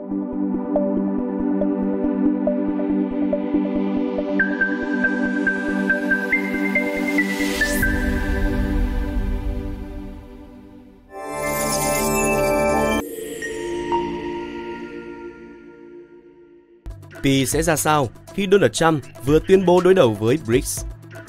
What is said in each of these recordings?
Pi sẽ ra sao khi Donald Trump vừa tuyên bố đối đầu với BRICS?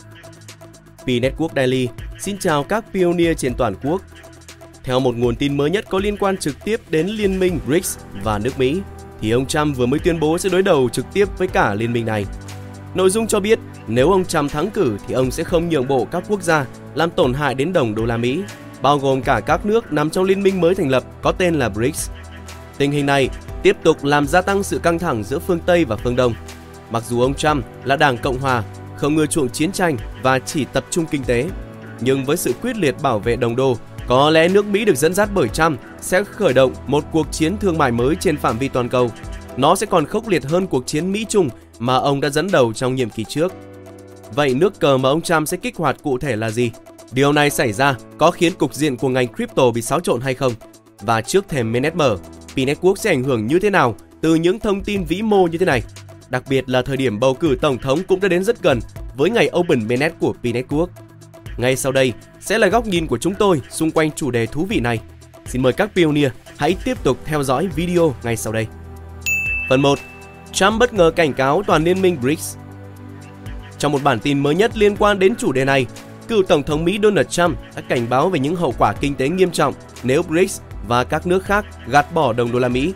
Pi Network Daily xin chào các pioneer trên toàn quốc. Theo một nguồn tin mới nhất có liên quan trực tiếp đến liên minh BRICS và nước Mỹ, thì ông Trump vừa mới tuyên bố sẽ đối đầu trực tiếp với cả liên minh này. Nội dung cho biết nếu ông Trump thắng cử thì ông sẽ không nhượng bộ các quốc gia làm tổn hại đến đồng đô la Mỹ, bao gồm cả các nước nằm trong liên minh mới thành lập có tên là BRICS. Tình hình này tiếp tục làm gia tăng sự căng thẳng giữa phương Tây và phương Đông. Mặc dù ông Trump là Đảng Cộng Hòa, không ưa chuộng chiến tranh và chỉ tập trung kinh tế, nhưng với sự quyết liệt bảo vệ đồng đô, có lẽ nước Mỹ được dẫn dắt bởi Trump sẽ khởi động một cuộc chiến thương mại mới trên phạm vi toàn cầu. Nó sẽ còn khốc liệt hơn cuộc chiến Mỹ-Trung mà ông đã dẫn đầu trong nhiệm kỳ trước. Vậy nước cờ mà ông Trump sẽ kích hoạt cụ thể là gì? Điều này xảy ra có khiến cục diện của ngành crypto bị xáo trộn hay không? Và trước thềm mainnet mở, Pi Network sẽ ảnh hưởng như thế nào từ những thông tin vĩ mô như thế này? Đặc biệt là thời điểm bầu cử tổng thống cũng đã đến rất gần với ngày Open Mainnet của Pi Network. Ngay sau đây sẽ là góc nhìn của chúng tôi xung quanh chủ đề thú vị này. Xin mời các pioneer hãy tiếp tục theo dõi video ngay sau đây. Phần 1. Trump bất ngờ cảnh cáo toàn liên minh BRICS. Trong một bản tin mới nhất liên quan đến chủ đề này, cựu Tổng thống Mỹ Donald Trump đã cảnh báo về những hậu quả kinh tế nghiêm trọng nếu BRICS và các nước khác gạt bỏ đồng đô la Mỹ.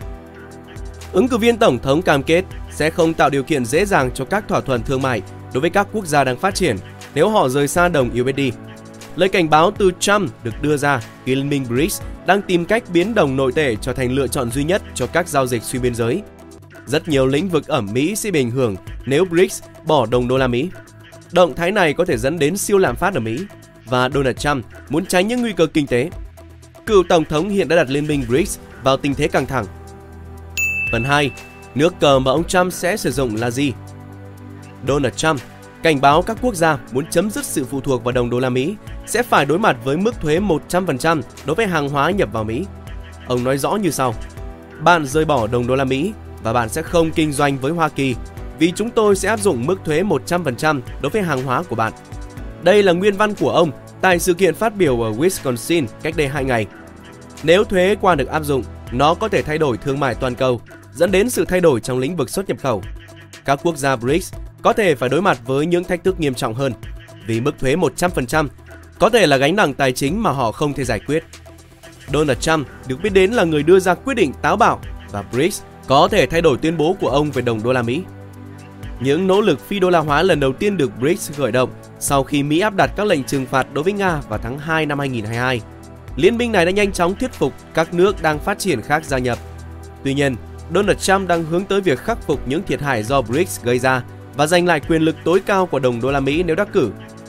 Ứng cử viên Tổng thống cam kết sẽ không tạo điều kiện dễ dàng cho các thỏa thuận thương mại đối với các quốc gia đang phát triển nếu họ rời xa đồng USD. Lời cảnh báo từ Trump được đưa ra khi liên minh BRICS đang tìm cách biến đồng nội tệ trở thành lựa chọn duy nhất cho các giao dịch xuyên biên giới. Rất nhiều lĩnh vực ở Mỹ sẽ bị ảnh hưởng nếu BRICS bỏ đồng đô la Mỹ. Động thái này có thể dẫn đến siêu lạm phát ở Mỹ và Donald Trump muốn tránh những nguy cơ kinh tế. Cựu Tổng thống hiện đã đặt liên minh BRICS vào tình thế căng thẳng. Phần 2. Nước cờ mà ông Trump sẽ sử dụng là gì? Donald Trump cảnh báo các quốc gia muốn chấm dứt sự phụ thuộc vào đồng đô la Mỹ sẽ phải đối mặt với mức thuế 100% đối với hàng hóa nhập vào Mỹ. Ông nói rõ như sau: bạn rời bỏ đồng đô la Mỹ và bạn sẽ không kinh doanh với Hoa Kỳ vì chúng tôi sẽ áp dụng mức thuế 100% đối với hàng hóa của bạn. Đây là nguyên văn của ông tại sự kiện phát biểu ở Wisconsin cách đây 2 ngày. Nếu thuế quan được áp dụng, nó có thể thay đổi thương mại toàn cầu, dẫn đến sự thay đổi trong lĩnh vực xuất nhập khẩu. Các quốc gia BRICS có thể phải đối mặt với những thách thức nghiêm trọng hơn, vì mức thuế 100% có thể là gánh nặng tài chính mà họ không thể giải quyết. Donald Trump được biết đến là người đưa ra quyết định táo bạo và BRICS có thể thay đổi tuyên bố của ông về đồng đô la Mỹ. Những nỗ lực phi đô la hóa lần đầu tiên được BRICS khởi động sau khi Mỹ áp đặt các lệnh trừng phạt đối với Nga vào tháng 2 năm 2022. Liên minh này đã nhanh chóng thuyết phục các nước đang phát triển khác gia nhập. Tuy nhiên, Donald Trump đang hướng tới việc khắc phục những thiệt hại do BRICS gây ra và giành lại quyền lực tối cao của đồng đô la Mỹ nếu đắc cử.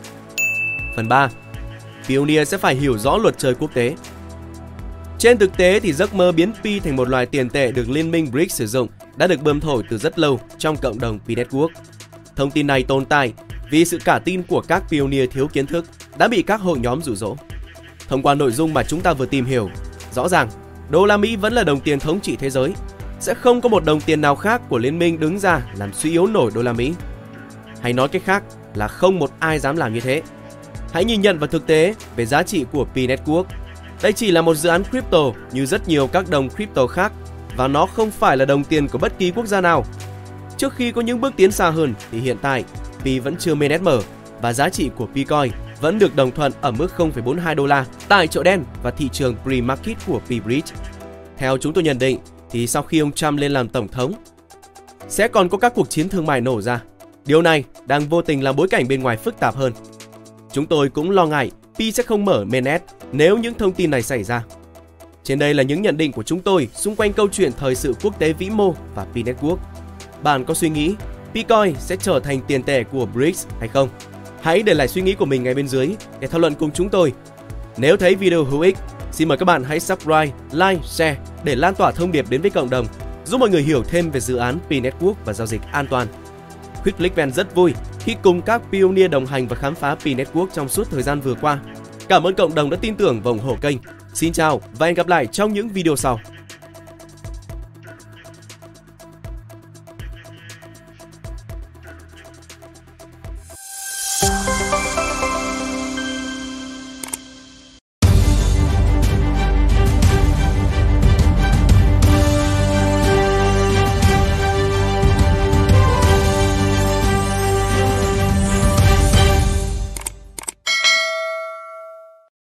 Phần 3. Pioneer sẽ phải hiểu rõ luật chơi quốc tế. Trên thực tế thì giấc mơ biến Pi thành một loại tiền tệ được liên minh BRICS sử dụng đã được bơm thổi từ rất lâu trong cộng đồng Pi Network. Thông tin này tồn tại vì sự cả tin của các pioneer thiếu kiến thức đã bị các hội nhóm dụ dỗ. Thông qua nội dung mà chúng ta vừa tìm hiểu, rõ ràng đô la Mỹ vẫn là đồng tiền thống trị thế giới. Sẽ không có một đồng tiền nào khác của liên minh đứng ra làm suy yếu nổi đô la Mỹ. Hay nói cách khác là không một ai dám làm như thế. Hãy nhìn nhận vào thực tế về giá trị của Pi Network. Đây chỉ là một dự án crypto như rất nhiều các đồng crypto khác và nó không phải là đồng tiền của bất kỳ quốc gia nào. Trước khi có những bước tiến xa hơn thì hiện tại Pi vẫn chưa mainnet mở và giá trị của Picoin vẫn được đồng thuận ở mức 0,42 đô la tại chợ đen và thị trường pre-market của Pi-Bridge. Theo chúng tôi nhận định thì sau khi ông Trump lên làm tổng thống sẽ còn có các cuộc chiến thương mại nổ ra. Điều này đang vô tình làm bối cảnh bên ngoài phức tạp hơn. Chúng tôi cũng lo ngại Pi sẽ không mở mainnet nếu những thông tin này xảy ra. Trên đây là những nhận định của chúng tôi xung quanh câu chuyện thời sự quốc tế vĩ mô và Pi Network. Bạn có suy nghĩ Picoin sẽ trở thành tiền tệ của BRICS hay không? Hãy để lại suy nghĩ của mình ngay bên dưới để thảo luận cùng chúng tôi. Nếu thấy video hữu ích, xin mời các bạn hãy subscribe, like, share để lan tỏa thông điệp đến với cộng đồng, giúp mọi người hiểu thêm về dự án Pi Network và giao dịch an toàn. Quick Click Vent rất vui khi cùng các pioneer đồng hành và khám phá Pi Network trong suốt thời gian vừa qua. Cảm ơn cộng đồng đã tin tưởng và ủng hộ kênh. Xin chào và hẹn gặp lại trong những video sau.